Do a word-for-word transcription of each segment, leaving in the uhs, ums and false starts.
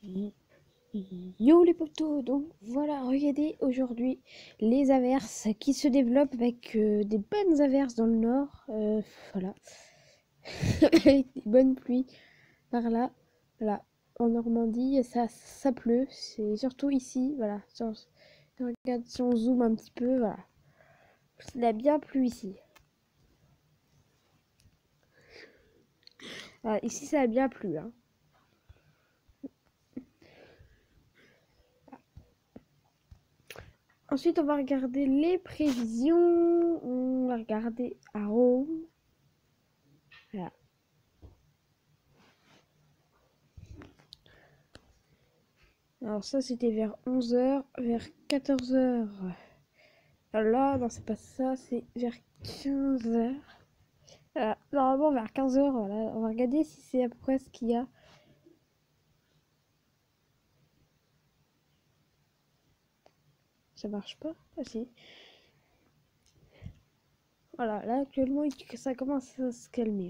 Yo les potos, donc voilà, regardez aujourd'hui les averses qui se développent avec euh, des bonnes averses dans le nord, euh, voilà, avec des bonnes pluies par là, voilà, en Normandie, ça, ça pleut, c'est surtout ici, voilà, si on, si on regarde, si on zoome un petit peu, voilà, il a bien plu ici. Voilà, ici ça a bien plu, hein. Ensuite, on va regarder les prévisions. On va regarder à Rome. Voilà. Alors ça, c'était vers onze heures, vers quatorze heures. Là, non, c'est pas ça, c'est vers quinze heures. Voilà. Normalement, vers quinze heures, voilà. On va regarder si c'est à peu près ce qu'il y a. Ça marche pas? Ah si. Voilà, là, actuellement, ça commence à se calmer.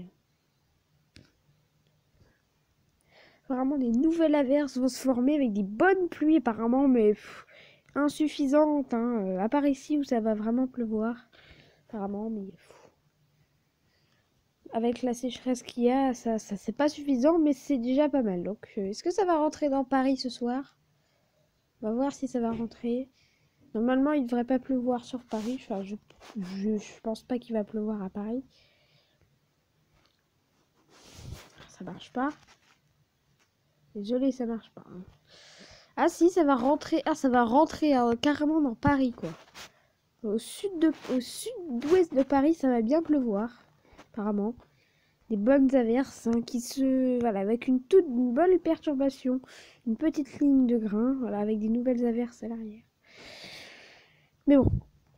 Apparemment, des nouvelles averses vont se former avec des bonnes pluies, apparemment, mais pff, insuffisantes, hein. Euh, à part ici où ça va vraiment pleuvoir, apparemment, mais pff, avec la sécheresse qu'il y a, ça, ça c'est pas suffisant, mais c'est déjà pas mal. Donc, euh, est-ce que ça va rentrer dans Paris ce soir? On va voir si ça va rentrer. Normalement, il devrait pas pleuvoir sur Paris. Enfin, je, je, je pense pas qu'il va pleuvoir à Paris. Ça marche pas. Désolé, ça marche pas. Hein. Ah si, ça va rentrer. Ah, ça va rentrer euh, carrément dans Paris, quoi. Au sud de, au sud-ouest de Paris, ça va bien pleuvoir, apparemment. Des bonnes averses hein, qui se, voilà, avec une toute une bonne perturbation, une petite ligne de grain, voilà, avec des nouvelles averses à l'arrière. Mais bon,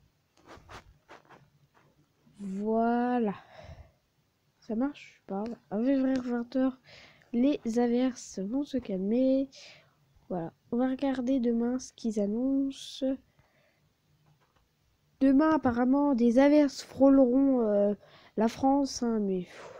voilà, ça marche pas. Avec vingt heures, les averses vont se calmer. Voilà, on va regarder demain ce qu'ils annoncent. Demain, apparemment, des averses frôleront euh, la France, hein, mais pff,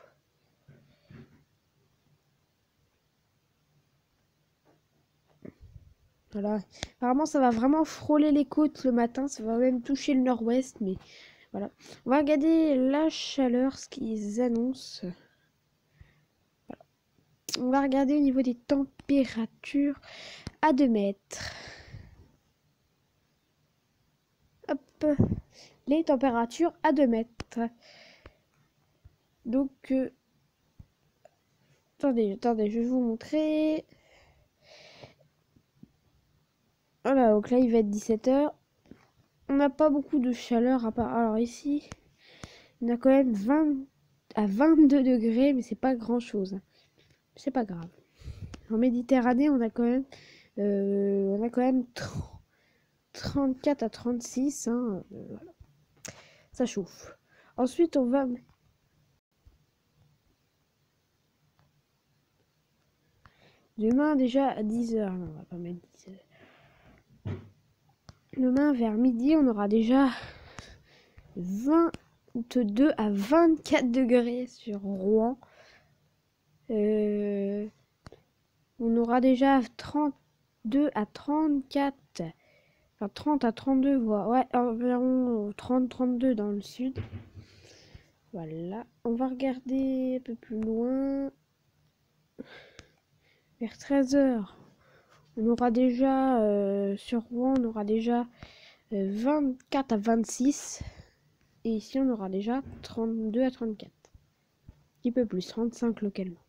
voilà. Apparemment, ça va vraiment frôler les côtes le matin. Ça va même toucher le nord-ouest. Mais voilà. On va regarder la chaleur, ce qu'ils annoncent. Voilà. On va regarder au niveau des températures à deux mètres. Hop. Les températures à deux mètres. Donc, euh... attendez, attendez, je vais vous montrer. Voilà, donc là, il va être dix-sept heures. On n'a pas beaucoup de chaleur à part. Alors ici, on a quand même vingt à vingt-deux degrés, mais c'est pas grand chose. C'est pas grave. En Méditerranée, on a quand même, euh, on a quand même trente-quatre à trente-six. Hein, euh, voilà. Ça chauffe. Ensuite, on va. Demain, déjà à dix heures. Non, on va pas mettre dix heures. Demain, vers midi, on aura déjà vingt-deux à vingt-quatre degrés sur Rouen. Euh, on aura déjà trente-deux à trente-quatre, enfin trente à trente-deux, voire ouais, environ trente à trente-deux dans le sud. Voilà, on va regarder un peu plus loin. Vers treize heures, on aura déjà, euh, sur Rouen, on aura déjà euh, vingt-quatre à vingt-six. Et ici, on aura déjà trente-deux à trente-quatre. Un petit peu plus, trente-cinq localement.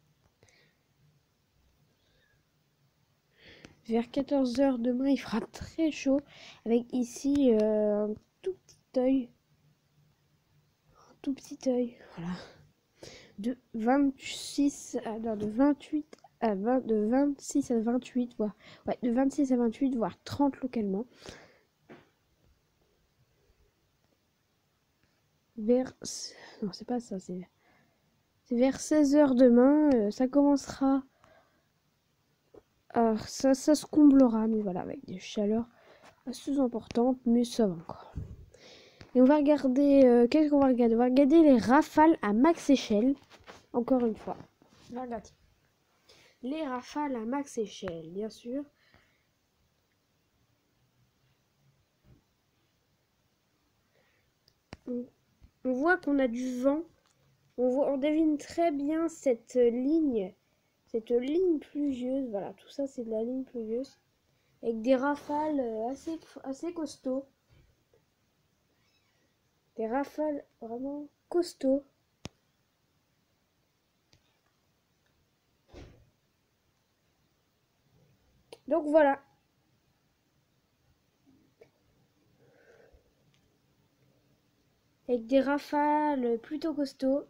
Vers quatorze heures demain, il fera très chaud. Avec ici euh, un tout petit œil. Un tout petit œil. Voilà. De vingt-six à, non, de vingt-huit à vingt, de vingt-six à vingt-huit, voire. Ouais, de vingt-six à vingt-huit, voire trente localement. Vers. Non, c'est pas ça, c'est. C'est vers seize heures demain. Euh, ça commencera. Alors, ça, ça se comblera, mais voilà, avec des chaleurs assez importantes, mais ça va encore. Et on va regarder, euh, qu'est-ce qu'on va regarder? On va regarder les rafales à max échelle, encore une fois. On va regarder. les rafales à max échelle, bien sûr. On, on voit qu'on a du vent. On, voit, on devine très bien cette ligne, cette ligne pluvieuse. Voilà, tout ça c'est de la ligne pluvieuse. Avec des rafales assez, assez costauds. Des rafales vraiment costauds. Donc voilà. Avec des rafales plutôt costauds.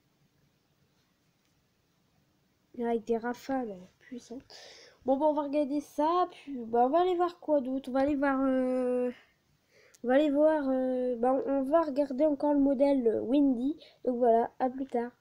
Avec des rafales puissantes. Bon, bah, on va regarder ça. Puis, bah, on va aller voir quoi d'autre. On va aller voir... Euh... On va aller voir... Euh... Bah, on va regarder encore le modèle Windy. Donc voilà, à plus tard.